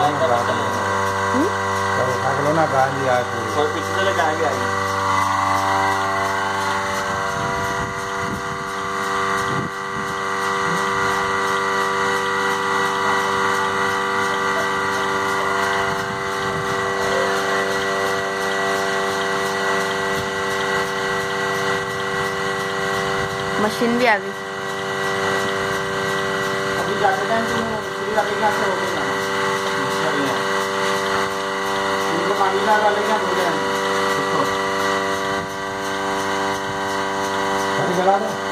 ना गांधी आए और पीछे से लगा के आई मशीन भी आ गई। अभी जाते टाइम तुम लगेगा से हो गया उनको पानी ला वाले क्या बोले हैं चला दो।